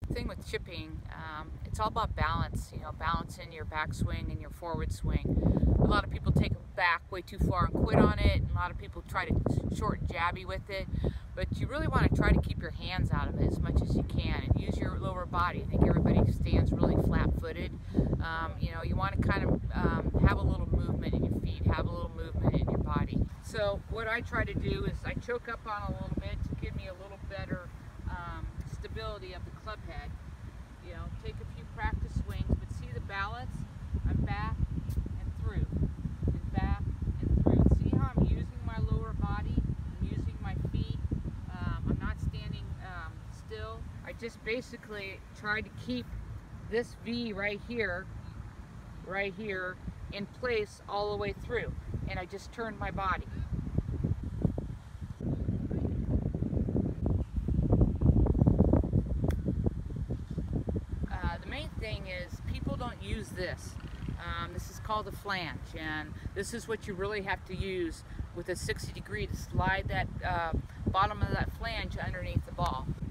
Thing with chipping, it's all about balance, balance in your backswing and your forward swing. A lot of people take it back way too far and quit on it, and a lot of people try to short and jabby with it, but you really want to try to keep your hands out of it as much as you can and use your lower body. I think everybody stands really flat-footed. You want to kind of have a little movement in your feet, have a little movement in your body. So what I try to do is I choke up on a little bit to give me a little better stability of the club head. Take a few practice swings, but see the balance? I'm back and through, and back and through. See how I'm using my lower body? I'm using my feet. I'm not standing still. I just basically try to keep this V right here in place all the way through, and I just turn my body. The main thing is people don't use this. This is called a flange, and this is what you really have to use with a 60 degree to slide that bottom of that flange underneath the ball.